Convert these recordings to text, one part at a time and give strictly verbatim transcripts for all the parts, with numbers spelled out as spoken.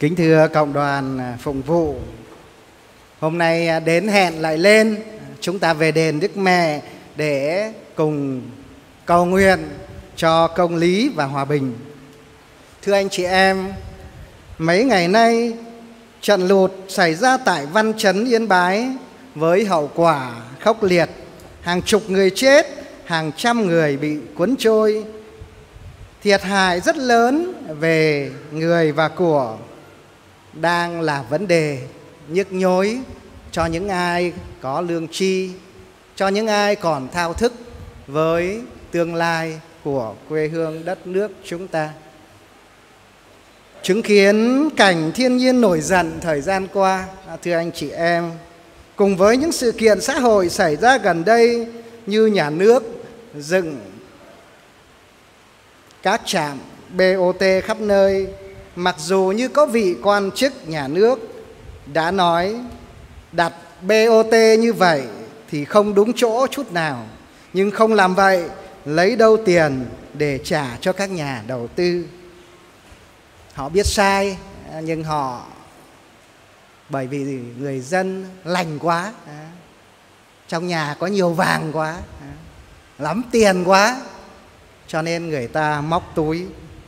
Kính thưa cộng đoàn phụng vụ, hôm nay đến hẹn lại lên, chúng ta về đền Đức Mẹ để cùng cầu nguyện cho công lý và hòa bình. Thưa anh chị em, mấy ngày nay trận lụt xảy ra tại Văn Chấn, Yên Bái với hậu quả khốc liệt, hàng chục người chết, hàng trăm người bị cuốn trôi, thiệt hại rất lớn về người và của, đang là vấn đề nhức nhối cho những ai có lương tri, cho những ai còn thao thức với tương lai của quê hương đất nước chúng ta. Chứng kiến cảnh thiên nhiên nổi giận thời gian qua, thưa anh chị em, cùng với những sự kiện xã hội xảy ra gần đây như nhà nước dựng các trạm bê o tê khắp nơi, mặc dù như có vị quan chức nhà nước đã nói đặt bê o tê như vậy thì không đúng chỗ chút nào, nhưng không làm vậy lấy đâu tiền để trả cho các nhà đầu tư. Họ biết sai, nhưng họ bởi vì người dân lành quá, trong nhà có nhiều vàng quá, lắm tiền quá, cho nên người ta móc túi.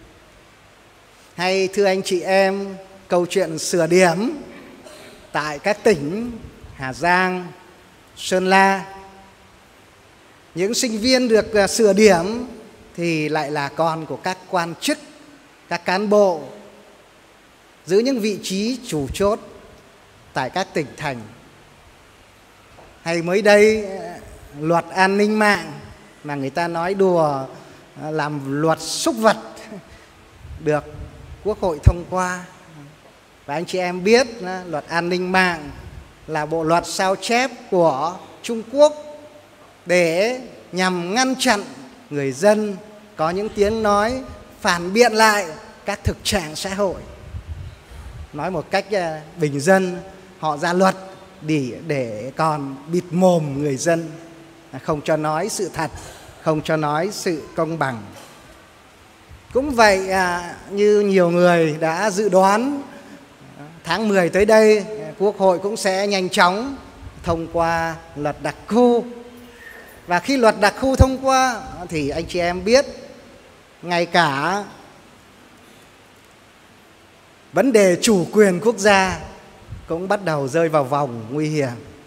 Hay thưa anh chị em, câu chuyện sửa điểm tại các tỉnh Hà Giang, Sơn La, những sinh viên được sửa điểm thì lại là con của các quan chức, các cán bộ giữ những vị trí chủ chốt tại các tỉnh thành. Hay mới đây luật an ninh mạng mà người ta nói đùa làm luật súc vật được Quốc hội thông qua. Và anh chị em biết luật an ninh mạng là bộ luật sao chép của Trung Quốc để nhằm ngăn chặn người dân có những tiếng nói phản biện lại các thực trạng xã hội. Nói một cách bình dân, họ ra luật để, để còn bịt mồm người dân, không cho nói sự thật, không cho nói sự công bằng. Cũng vậy, à, như nhiều người đã dự đoán, tháng mười tới đây Quốc hội cũng sẽ nhanh chóng thông qua luật đặc khu. Và khi luật đặc khu thông qua thì anh chị em biết, ngay cả vấn đề chủ quyền quốc gia cũng bắt đầu rơi vào vòng nguy hiểm.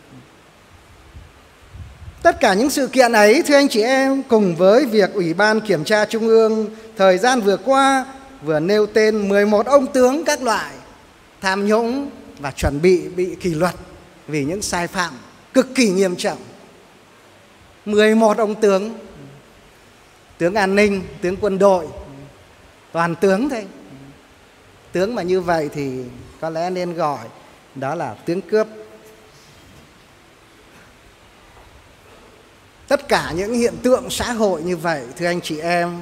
Tất cả những sự kiện ấy, thưa anh chị em, cùng với việc Ủy ban Kiểm tra Trung ương thời gian vừa qua vừa nêu tên mười một ông tướng các loại tham nhũng và chuẩn bị bị kỷ luật vì những sai phạm cực kỳ nghiêm trọng. mười một ông tướng, tướng an ninh, tướng quân đội, toàn tướng thôi. Tướng mà như vậy thì có lẽ nên gọi đó là tướng cướp. Tất cả những hiện tượng xã hội như vậy, thưa anh chị em,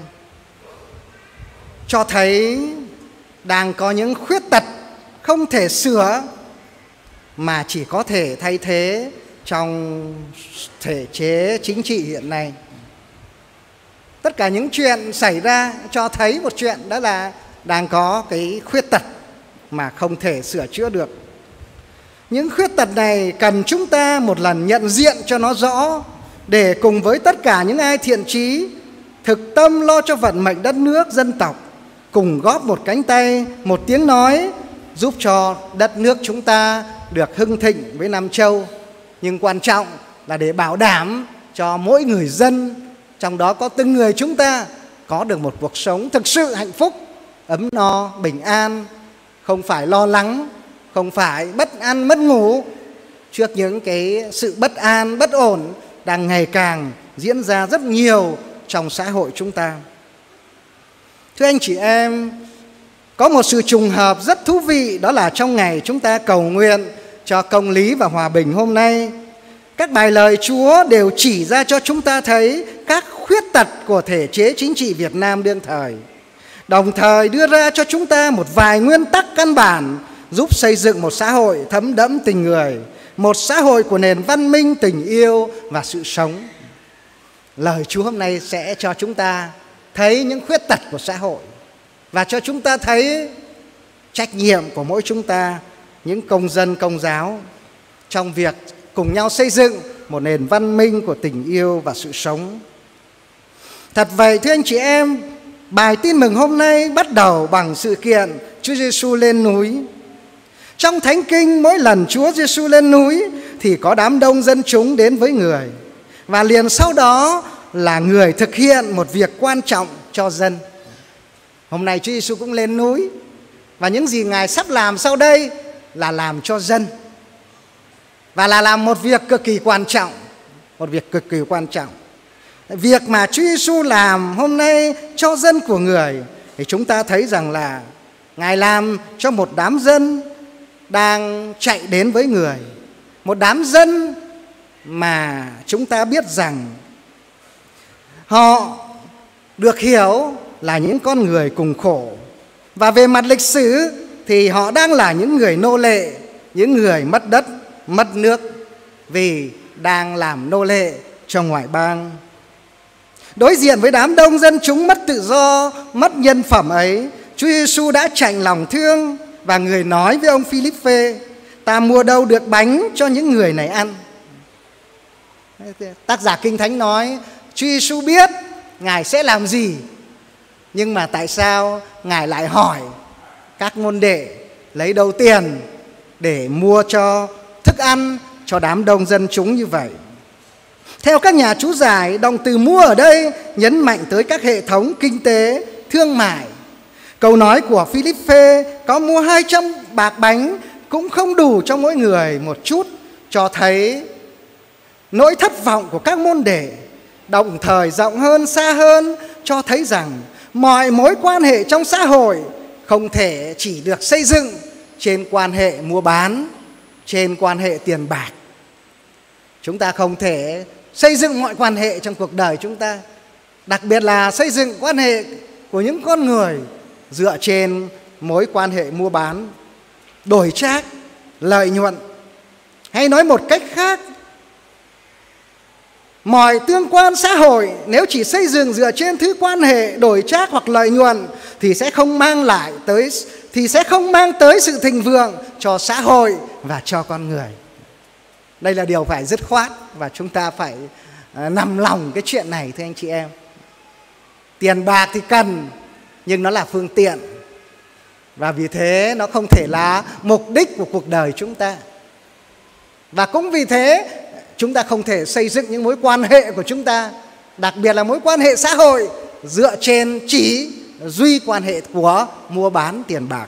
cho thấy đang có những khuyết tật không thể sửa mà chỉ có thể thay thế trong thể chế chính trị hiện nay. Tất cả những chuyện xảy ra cho thấy một chuyện, đó là đang có cái khuyết tật mà không thể sửa chữa được. Những khuyết tật này cần chúng ta một lần nhận diện cho nó rõ, để cùng với tất cả những ai thiện chí, thực tâm lo cho vận mệnh đất nước, dân tộc, cùng góp một cánh tay, một tiếng nói, giúp cho đất nước chúng ta được hưng thịnh với Nam Châu. Nhưng quan trọng là để bảo đảm cho mỗi người dân, trong đó có từng người chúng ta, có được một cuộc sống thực sự hạnh phúc, ấm no, bình an, không phải lo lắng, không phải bất ăn mất ngủ trước những cái sự bất an, bất ổn đang ngày càng diễn ra rất nhiều trong xã hội chúng ta. Thưa anh chị em, có một sự trùng hợp rất thú vị, đó là trong ngày chúng ta cầu nguyện cho công lý và hòa bình hôm nay, các bài lời Chúa đều chỉ ra cho chúng ta thấy các khuyết tật của thể chế chính trị Việt Nam đương thời, đồng thời đưa ra cho chúng ta một vài nguyên tắc căn bản giúp xây dựng một xã hội thấm đẫm tình người, một xã hội của nền văn minh, tình yêu và sự sống. Lời Chúa hôm nay sẽ cho chúng ta thấy những khuyết tật của xã hội và cho chúng ta thấy trách nhiệm của mỗi chúng ta, những công dân Công giáo, trong việc cùng nhau xây dựng một nền văn minh của tình yêu và sự sống. Thật vậy thưa anh chị em, bài tin mừng hôm nay bắt đầu bằng sự kiện Chúa Giêsu lên núi. Trong Thánh Kinh, mỗi lần Chúa Giêsu lên núi thì có đám đông dân chúng đến với Người, và liền sau đó là Người thực hiện một việc quan trọng cho dân. Hôm nay Chúa Giêsu cũng lên núi, và những gì Ngài sắp làm sau đây là làm cho dân, và là làm một việc cực kỳ quan trọng, một việc cực kỳ quan trọng. Việc mà Chúa Giêsu làm hôm nay cho dân của Người thì chúng ta thấy rằng là Ngài làm cho một đám dân đang chạy đến với Người, một đám dân mà chúng ta biết rằng họ được hiểu là những con người cùng khổ, và về mặt lịch sử thì họ đang là những người nô lệ, những người mất đất, mất nước, vì đang làm nô lệ cho ngoại bang. Đối diện với đám đông dân chúng mất tự do, mất nhân phẩm ấy, Chúa Giêsu đã chạnh lòng thương, và Người nói với ông Philippe: ta mua đâu được bánh cho những người này ăn. Tác giả Kinh Thánh nói Chúa Giêsu biết Ngài sẽ làm gì, nhưng mà tại sao Ngài lại hỏi các môn đệ lấy đâu tiền để mua cho thức ăn cho đám đông dân chúng như vậy? Theo các nhà chú giải, động từ mua ở đây nhấn mạnh tới các hệ thống kinh tế, thương mại. Câu nói của Philippe có mua hai trăm bạc bánh cũng không đủ cho mỗi người một chút, cho thấy nỗi thất vọng của các môn đệ. Đồng thời rộng hơn, xa hơn, cho thấy rằng mọi mối quan hệ trong xã hội không thể chỉ được xây dựng trên quan hệ mua bán, trên quan hệ tiền bạc. Chúng ta không thể xây dựng mọi quan hệ trong cuộc đời chúng ta, đặc biệt là xây dựng quan hệ của những con người dựa trên mối quan hệ mua bán, đổi trác, lợi nhuận. Hay nói một cách khác, mọi tương quan xã hội nếu chỉ xây dựng dựa trên thứ quan hệ đổi trác hoặc lợi nhuận thì sẽ không mang lại tới thì sẽ không mang tới sự thịnh vượng cho xã hội và cho con người. Đây là điều phải dứt khoát, và chúng ta phải uh, nằm lòng cái chuyện này thưa anh chị em. Tiền bạc thì cần, nhưng nó là phương tiện, và vì thế nó không thể là mục đích của cuộc đời chúng ta. Và cũng vì thế chúng ta không thể xây dựng những mối quan hệ của chúng ta, đặc biệt là mối quan hệ xã hội, dựa trên chỉ duy quan hệ của mua bán tiền bạc.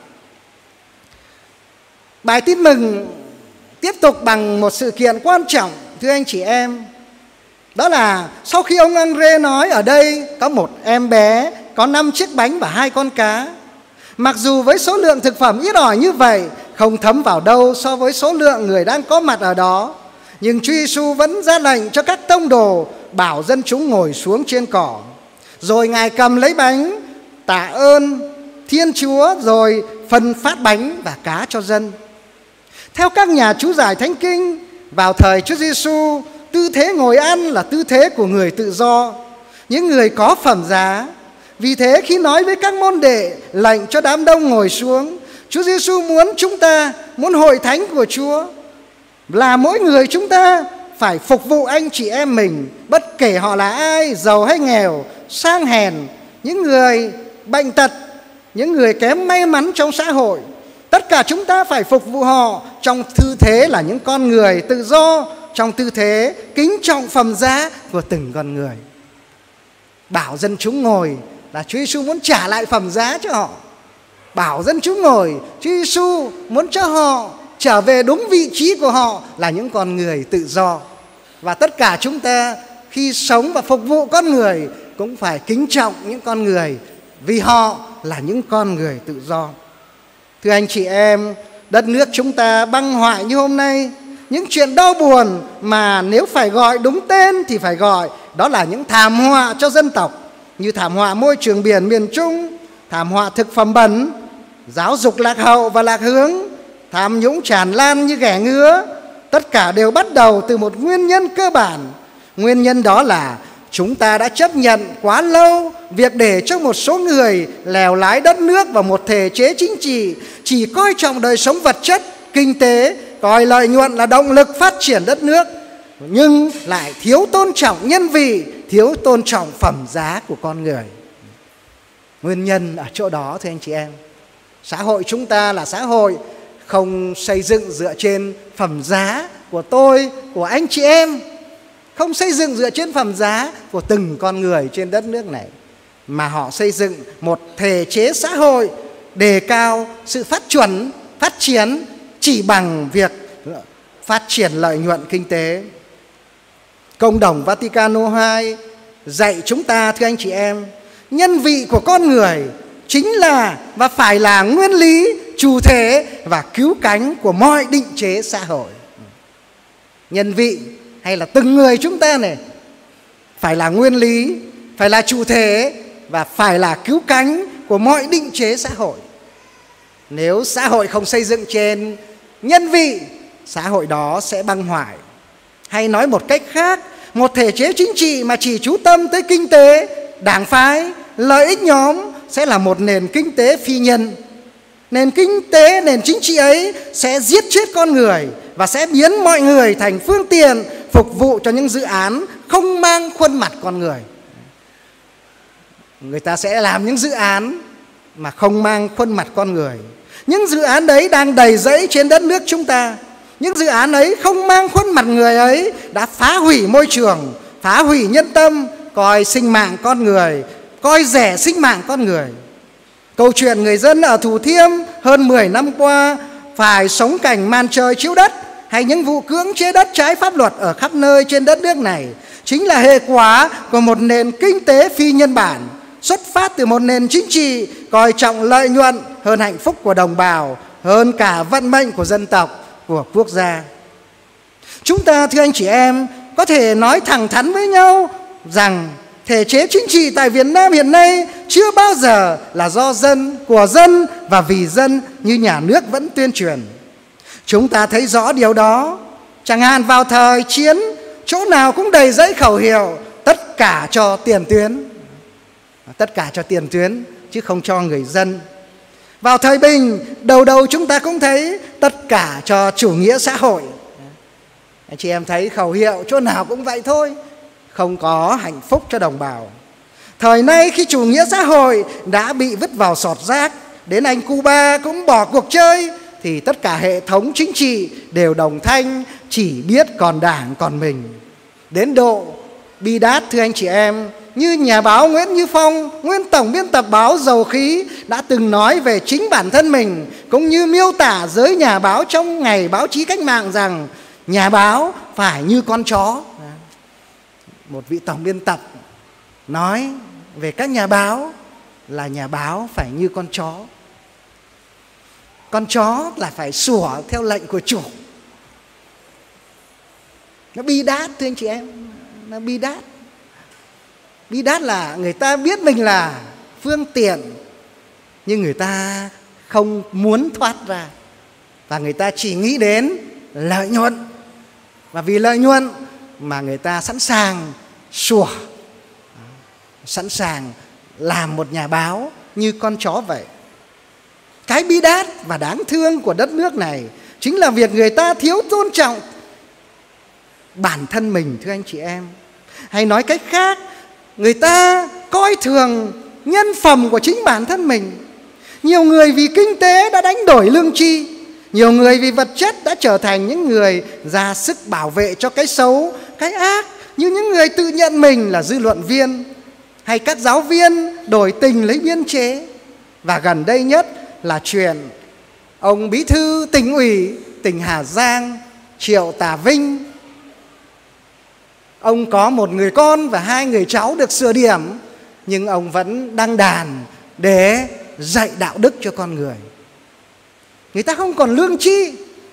Bài tin mừng tiếp tục bằng một sự kiện quan trọng thưa anh chị em. Đó là sau khi ông André nói ở đây có một em bé có năm chiếc bánh và hai con cá, mặc dù với số lượng thực phẩm ít ỏi như vậy không thấm vào đâu so với số lượng người đang có mặt ở đó, nhưng Chúa Giêsu vẫn ra lệnh cho các tông đồ bảo dân chúng ngồi xuống trên cỏ. Rồi Ngài cầm lấy bánh, tạ ơn Thiên Chúa, rồi phân phát bánh và cá cho dân. Theo các nhà chú giải Thánh Kinh, vào thời Chúa Giêsu, tư thế ngồi ăn là tư thế của người tự do, những người có phẩm giá. Vì thế khi nói với các môn đệ lệnh cho đám đông ngồi xuống, Chúa Giêsu muốn chúng ta, muốn hội thánh của Chúa, là mỗi người chúng ta phải phục vụ anh chị em mình, bất kể họ là ai, giàu hay nghèo, sang hèn, những người bệnh tật, những người kém may mắn trong xã hội. Tất cả chúng ta phải phục vụ họ trong tư thế là những con người tự do, trong tư thế kính trọng phẩm giá của từng con người. Bảo dân chúng ngồi là Chúa Giêsu muốn trả lại phẩm giá cho họ. Bảo dân chúng ngồi, Chúa Giêsu muốn cho họ trở về đúng vị trí của họ là những con người tự do. Và tất cả chúng ta khi sống và phục vụ con người cũng phải kính trọng những con người, vì họ là những con người tự do. Thưa anh chị em, đất nước chúng ta băng hoại như hôm nay, những chuyện đau buồn mà nếu phải gọi đúng tên thì phải gọi, đó là những thảm họa cho dân tộc, như thảm họa môi trường biển miền Trung, thảm họa thực phẩm bẩn, giáo dục lạc hậu và lạc hướng, tham nhũng tràn lan như ghẻ ngứa. Tất cả đều bắt đầu từ một nguyên nhân cơ bản. Nguyên nhân đó là chúng ta đã chấp nhận quá lâu việc để cho một số người lèo lái đất nước vào một thể chế chính trị chỉ coi trọng đời sống vật chất, kinh tế, coi lợi nhuận là động lực phát triển đất nước, nhưng lại thiếu tôn trọng nhân vị, thiếu tôn trọng phẩm giá của con người. Nguyên nhân ở chỗ đó thưa anh chị em. Xã hội chúng ta là xã hội không xây dựng dựa trên phẩm giá của tôi, của anh chị em, không xây dựng dựa trên phẩm giá của từng con người trên đất nước này, mà họ xây dựng một thể chế xã hội đề cao sự phát chuẩn, phát triển chỉ bằng việc phát triển lợi nhuận kinh tế. Công đồng Vaticano hai dạy chúng ta thưa anh chị em, nhân vị của con người chính là và phải là nguyên lý, chủ thể và cứu cánh của mọi định chế xã hội. Nhân vị hay là từng người chúng ta này phải là nguyên lý, phải là chủ thể và phải là cứu cánh của mọi định chế xã hội. Nếu xã hội không xây dựng trên nhân vị, xã hội đó sẽ băng hoại. Hay nói một cách khác, một thể chế chính trị mà chỉ chú tâm tới kinh tế, đảng phái, lợi ích nhóm sẽ là một nền kinh tế phi nhân. Nền kinh tế, nền chính trị ấy sẽ giết chết con người và sẽ biến mọi người thành phương tiện phục vụ cho những dự án không mang khuôn mặt con người. Người ta sẽ làm những dự án mà không mang khuôn mặt con người. Những dự án đấy đang đầy rẫy trên đất nước chúng ta. Những dự án ấy không mang khuôn mặt người ấy đã phá hủy môi trường, phá hủy nhân tâm, coi sinh mạng con người, coi rẻ sinh mạng con người. Câu chuyện người dân ở Thủ Thiêm hơn mười năm qua phải sống cảnh màn trời chiếu đất, hay những vụ cưỡng chế đất trái pháp luật ở khắp nơi trên đất nước này chính là hệ quả của một nền kinh tế phi nhân bản, xuất phát từ một nền chính trị coi trọng lợi nhuận hơn hạnh phúc của đồng bào, hơn cả vận mệnh của dân tộc, của quốc gia. Chúng ta thưa anh chị em có thể nói thẳng thắn với nhau rằng thể chế chính trị tại Việt Nam hiện nay chưa bao giờ là do dân, của dân và vì dân như nhà nước vẫn tuyên truyền. Chúng ta thấy rõ điều đó. Chẳng hạn vào thời chiến, chỗ nào cũng đầy dãy khẩu hiệu tất cả cho tiền tuyến, tất cả cho tiền tuyến chứ không cho người dân. Vào thời Bình, đầu đầu chúng ta cũng thấy tất cả cho chủ nghĩa xã hội. Anh chị em thấy khẩu hiệu chỗ nào cũng vậy thôi, không có hạnh phúc cho đồng bào. Thời nay khi chủ nghĩa xã hội đã bị vứt vào sọt rác, đến anh Cuba cũng bỏ cuộc chơi, thì tất cả hệ thống chính trị đều đồng thanh chỉ biết còn đảng còn mình. Đến độ bi đát thưa anh chị em, như nhà báo Nguyễn Như Phong, nguyên tổng biên tập báo Dầu Khí đã từng nói về chính bản thân mình, cũng như miêu tả giới nhà báo trong ngày báo chí cách mạng rằng nhà báo phải như con chó. Một vị tổng biên tập nói về các nhà báo là nhà báo phải như con chó. Con chó là phải sủa theo lệnh của chủ. Nó bi đát thưa anh chị em, nó bi đát. Bi đát là người ta biết mình là phương tiện, nhưng người ta không muốn thoát ra, và người ta chỉ nghĩ đến lợi nhuận. Và vì lợi nhuận mà người ta sẵn sàng sủa, sẵn sàng làm một nhà báo như con chó vậy. Cái bi đát và đáng thương của đất nước này chính là việc người ta thiếu tôn trọng bản thân mình thưa anh chị em. Hay nói cách khác, người ta coi thường nhân phẩm của chính bản thân mình. Nhiều người vì kinh tế đã đánh đổi lương tri, nhiều người vì vật chất đã trở thành những người ra sức bảo vệ cho cái xấu, cái ác, như những người tự nhận mình là dư luận viên, hay các giáo viên đổi tình lấy biên chế. Và gần đây nhất là chuyện ông bí thư tỉnh ủy tỉnh Hà Giang Triệu Tà Vinh. Ông có một người con và hai người cháu được sửa điểm, nhưng ông vẫn đăng đàn để dạy đạo đức cho con người. Người ta không còn lương tri,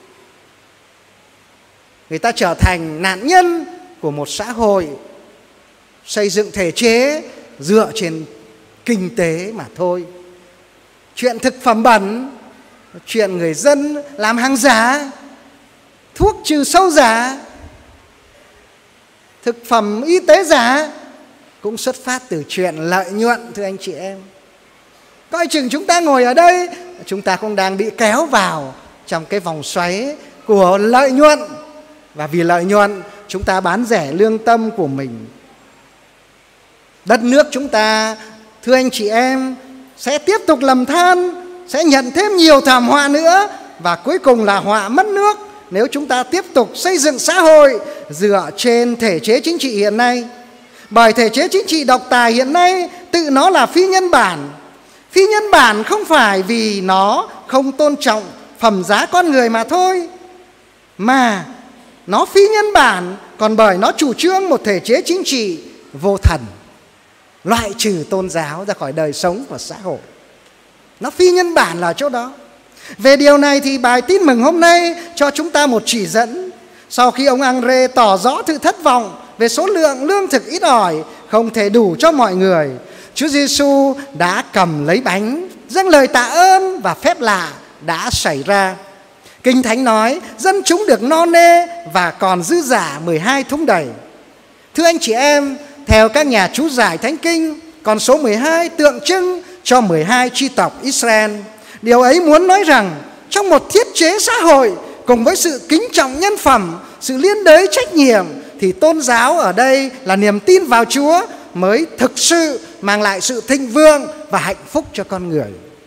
người ta trở thành nạn nhân của một xã hội xây dựng thể chế dựa trên kinh tế mà thôi. Chuyện thực phẩm bẩn, chuyện người dân làm hàng giả, thuốc trừ sâu giả, thực phẩm y tế giả, cũng xuất phát từ chuyện lợi nhuận, thưa anh chị em. Coi chừng chúng ta ngồi ở đây, chúng ta cũng đang bị kéo vào trong cái vòng xoáy của lợi nhuận. Và vì lợi nhuận, chúng ta bán rẻ lương tâm của mình. Đất nước chúng ta, thưa anh chị em, sẽ tiếp tục lầm than, sẽ nhận thêm nhiều thảm họa nữa. Và cuối cùng là họa mất nước nếu chúng ta tiếp tục xây dựng xã hội dựa trên thể chế chính trị hiện nay. Bởi thể chế chính trị độc tài hiện nay tự nó là phi nhân bản. Phi nhân bản không phải vì nó không tôn trọng phẩm giá con người mà thôi, mà nó phi nhân bản còn bởi nó chủ trương một thể chế chính trị vô thần, loại trừ tôn giáo ra khỏi đời sống của xã hội. Nó phi nhân bản là chỗ đó. Về điều này thì bài tin mừng hôm nay cho chúng ta một chỉ dẫn. Sau khi ông Andre tỏ rõ sự thất vọng về số lượng lương thực ít ỏi không thể đủ cho mọi người, Chúa Giêsu đã cầm lấy bánh, dâng lời tạ ơn và phép lạ đã xảy ra. Kinh Thánh nói dân chúng được no nê và còn dư dả mười hai thúng đầy. Thưa anh chị em, theo các nhà chú giải Thánh Kinh, con số mười hai tượng trưng cho mười hai chi tộc Israel. Điều ấy muốn nói rằng trong một thiết chế xã hội cùng với sự kính trọng nhân phẩm, sự liên đới trách nhiệm, thì tôn giáo ở đây là niềm tin vào Chúa mới thực sự mang lại sự thịnh vượng và hạnh phúc cho con người.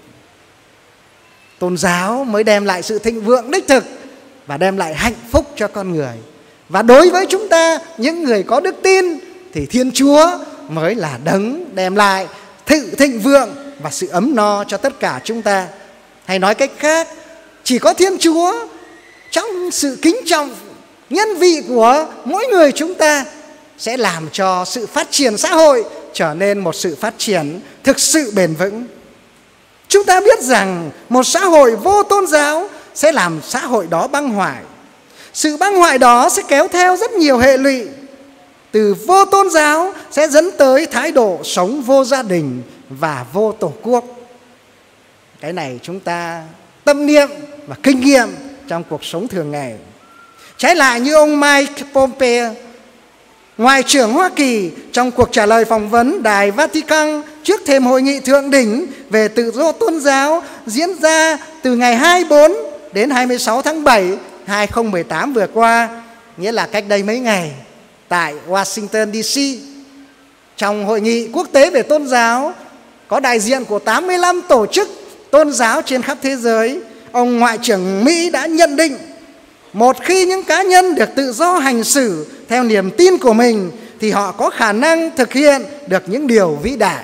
Tôn giáo mới đem lại sự thịnh vượng đích thực và đem lại hạnh phúc cho con người. Và đối với chúng ta, những người có đức tin, thì Thiên Chúa mới là đấng đem lại sự thịnh vượng và sự ấm no cho tất cả chúng ta. Hay nói cách khác, chỉ có Thiên Chúa trong sự kính trọng nhân vị của mỗi người chúng ta sẽ làm cho sự phát triển xã hội trở nên một sự phát triển thực sự bền vững. Chúng ta biết rằng một xã hội vô tôn giáo sẽ làm xã hội đó băng hoại. Sự băng hoại đó sẽ kéo theo rất nhiều hệ lụy. Từ vô tôn giáo sẽ dẫn tới thái độ sống vô gia đình và vô tổ quốc. Cái này chúng ta tâm niệm và kinh nghiệm trong cuộc sống thường ngày. Trái lại như ông Mike Pompeo, Ngoại trưởng Hoa Kỳ, trong cuộc trả lời phỏng vấn Đài Vatican trước thềm hội nghị thượng đỉnh về tự do tôn giáo diễn ra từ ngày hai mươi bốn đến hai mươi sáu tháng bảy năm hai nghìn không trăm mười tám vừa qua, nghĩa là cách đây mấy ngày, tại Washington đê xê. Trong hội nghị quốc tế về tôn giáo, có đại diện của tám mươi lăm tổ chức tôn giáo trên khắp thế giới. Ông Ngoại trưởng Mỹ đã nhận định, một khi những cá nhân được tự do hành xử theo niềm tin của mình thì họ có khả năng thực hiện được những điều vĩ đại.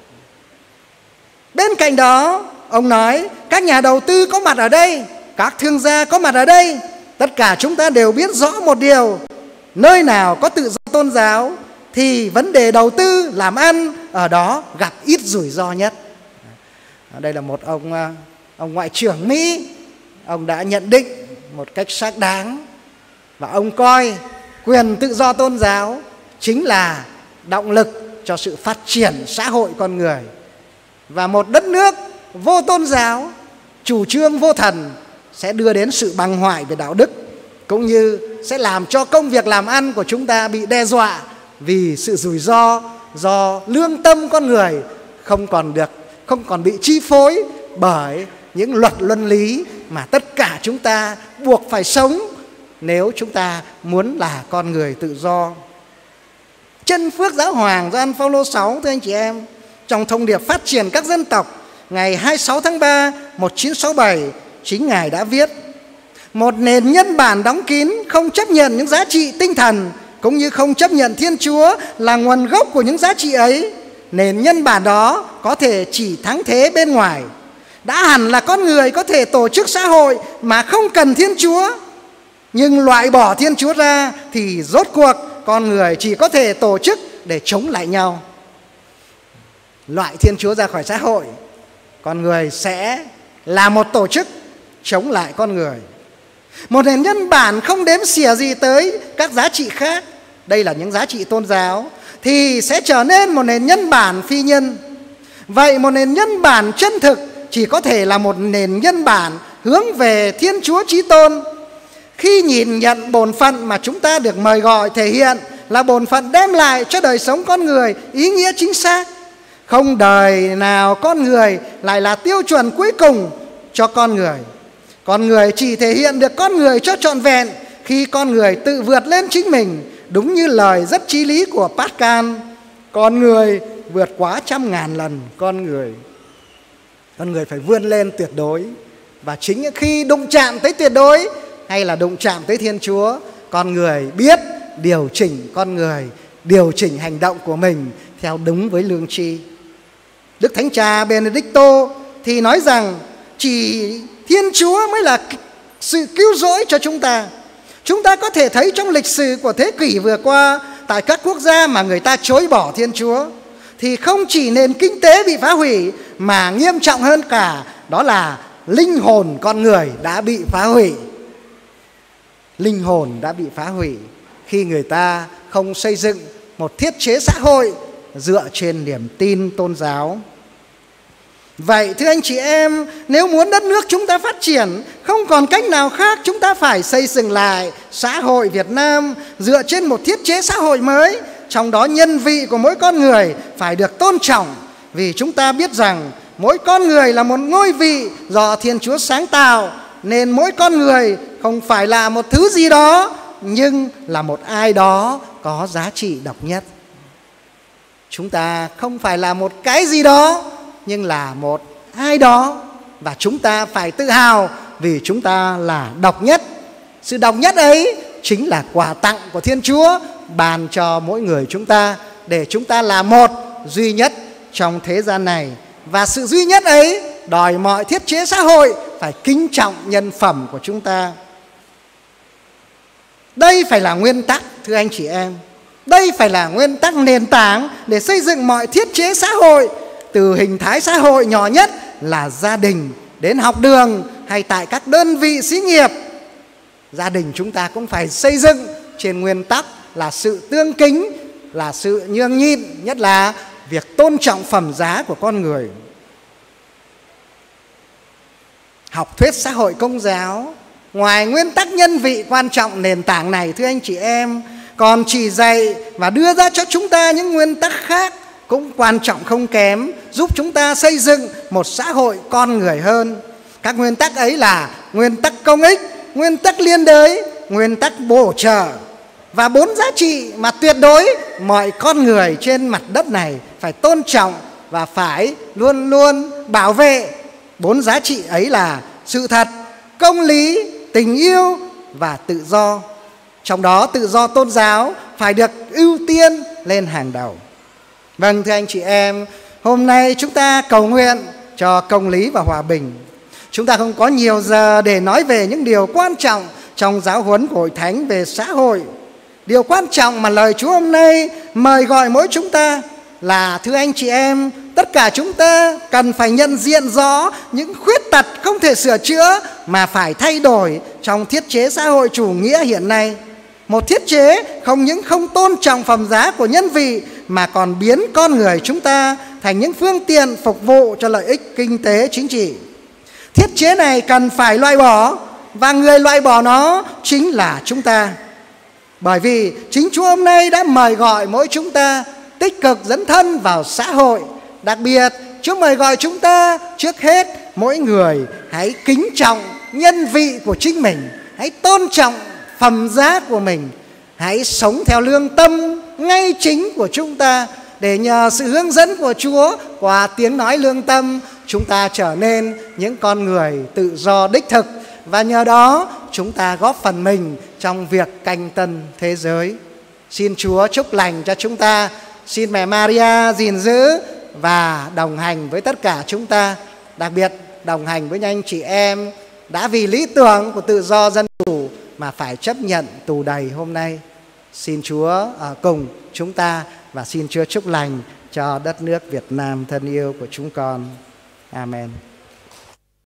Bên cạnh đó, ông nói các nhà đầu tư có mặt ở đây, các thương gia có mặt ở đây, tất cả chúng ta đều biết rõ một điều: nơi nào có tự do tôn giáo thì vấn đề đầu tư làm ăn ở đó gặp ít rủi ro nhất. Đây là một ông, ông Ngoại trưởng Mỹ. Ông đã nhận định một cách xác đáng, và ông coi quyền tự do tôn giáo chính là động lực cho sự phát triển xã hội con người. Và một đất nước vô tôn giáo, chủ trương vô thần sẽ đưa đến sự băng hoại về đạo đức, cũng như sẽ làm cho công việc làm ăn của chúng ta bị đe dọa vì sự rủi ro do lương tâm con người không còn được không còn bị chi phối bởi những luật luân lý mà tất cả chúng ta buộc phải sống nếu chúng ta muốn là con người tự do. Chân Phước Giáo Hoàng Gioan Phaolô thứ sáu, thưa anh chị em, trong thông điệp phát triển các dân tộc ngày hai mươi sáu tháng ba năm một nghìn chín trăm sáu mươi bảy, chính Ngài đã viết: một nền nhân bản đóng kín không chấp nhận những giá trị tinh thần cũng như không chấp nhận Thiên Chúa là nguồn gốc của những giá trị ấy. Nền nhân bản đó có thể chỉ thắng thế bên ngoài. Đã hẳn là con người có thể tổ chức xã hội mà không cần Thiên Chúa, nhưng loại bỏ Thiên Chúa ra thì rốt cuộc con người chỉ có thể tổ chức để chống lại nhau. Loại Thiên Chúa ra khỏi xã hội, con người sẽ là một tổ chức chống lại con người. Một nền nhân bản không đếm xỉa gì tới các giá trị khác, đây là những giá trị tôn giáo, thì sẽ trở nên một nền nhân bản phi nhân. Vậy một nền nhân bản chân thực chỉ có thể là một nền nhân bản hướng về Thiên Chúa Chí Tôn. Khi nhìn nhận bổn phận mà chúng ta được mời gọi thể hiện là bổn phận đem lại cho đời sống con người ý nghĩa chính xác. Không đời nào con người lại là tiêu chuẩn cuối cùng cho con người. Con người chỉ thể hiện được con người cho trọn vẹn khi con người tự vượt lên chính mình. Đúng như lời rất chí lý của Pascal, con người vượt quá trăm ngàn lần con người. Con người phải vươn lên tuyệt đối. Và chính khi đụng chạm tới tuyệt đối hay là đụng chạm tới Thiên Chúa, con người biết điều chỉnh con người, điều chỉnh hành động của mình theo đúng với lương tri. Đức Thánh Cha Benedicto thì nói rằng chỉ Thiên Chúa mới là sự cứu rỗi cho chúng ta. Chúng ta có thể thấy trong lịch sử của thế kỷ vừa qua, tại các quốc gia mà người ta chối bỏ Thiên Chúa, thì không chỉ nền kinh tế bị phá hủy, mà nghiêm trọng hơn cả đó là linh hồn con người đã bị phá hủy. Linh hồn đã bị phá hủy khi người ta không xây dựng một thiết chế xã hội dựa trên niềm tin tôn giáo. Vậy thưa anh chị em, nếu muốn đất nước chúng ta phát triển, không còn cách nào khác, chúng ta phải xây dựng lại xã hội Việt Nam dựa trên một thiết chế xã hội mới. Trong đó nhân vị của mỗi con người phải được tôn trọng, vì chúng ta biết rằng mỗi con người là một ngôi vị do Thiên Chúa sáng tạo, nên mỗi con người không phải là một thứ gì đó, nhưng là một ai đó có giá trị độc nhất. Chúng ta không phải là một cái gì đó, nhưng là một ai đó. Và chúng ta phải tự hào vì chúng ta là độc nhất. Sự độc nhất ấy chính là quà tặng của Thiên Chúa ban cho mỗi người chúng ta, để chúng ta là một, duy nhất trong thế gian này. Và sự duy nhất ấy đòi mọi thiết chế xã hội phải kính trọng nhân phẩm của chúng ta. Đây phải là nguyên tắc, thưa anh chị em. Đây phải là nguyên tắc nền tảng để xây dựng mọi thiết chế xã hội, từ hình thái xã hội nhỏ nhất là gia đình đến học đường hay tại các đơn vị xí nghiệp. Gia đình chúng ta cũng phải xây dựng trên nguyên tắc là sự tương kính, là sự nhường nhịn, nhất là việc tôn trọng phẩm giá của con người. Học thuyết xã hội Công giáo, ngoài nguyên tắc nhân vị quan trọng nền tảng này, thưa anh chị em, còn chỉ dạy và đưa ra cho chúng ta những nguyên tắc khác cũng quan trọng không kém, giúp chúng ta xây dựng một xã hội con người hơn. Các nguyên tắc ấy là nguyên tắc công ích, nguyên tắc liên đới, nguyên tắc bổ trợ, và bốn giá trị mà tuyệt đối mọi con người trên mặt đất này phải tôn trọng và phải luôn luôn bảo vệ. Bốn giá trị ấy là sự thật, công lý, tình yêu và tự do. Trong đó tự do tôn giáo phải được ưu tiên lên hàng đầu. Vâng, thưa anh chị em, hôm nay chúng ta cầu nguyện cho công lý và hòa bình. Chúng ta không có nhiều giờ để nói về những điều quan trọng trong giáo huấn của Hội Thánh về xã hội. Điều quan trọng mà lời Chúa hôm nay mời gọi mỗi chúng ta là, thưa anh chị em, tất cả chúng ta cần phải nhận diện rõ những khuyết tật không thể sửa chữa mà phải thay đổi trong thiết chế xã hội chủ nghĩa hiện nay. Một thiết chế không những không tôn trọng phẩm giá của nhân vị mà còn biến con người chúng ta thành những phương tiện phục vụ cho lợi ích kinh tế chính trị. Thiết chế này cần phải loại bỏ, và người loại bỏ nó chính là chúng ta. Bởi vì chính Chúa hôm nay đã mời gọi mỗi chúng ta tích cực dấn thân vào xã hội. Đặc biệt, Chúa mời gọi chúng ta trước hết mỗi người hãy kính trọng nhân vị của chính mình, hãy tôn trọng phẩm giá của mình, hãy sống theo lương tâm ngay chính của chúng ta, để nhờ sự hướng dẫn của Chúa qua tiếng nói lương tâm, chúng ta trở nên những con người tự do đích thực, và nhờ đó chúng ta góp phần mình trong việc canh tân thế giới. Xin Chúa chúc lành cho chúng ta. Xin Mẹ Maria gìn giữ và đồng hành với tất cả chúng ta, đặc biệt đồng hành với anh chị em đã vì lý tưởng của tự do dân chủ mà phải chấp nhận tù đầy hôm nay. Xin Chúa ở cùng chúng ta, và xin Chúa chúc lành cho đất nước Việt Nam thân yêu của chúng con. Amen.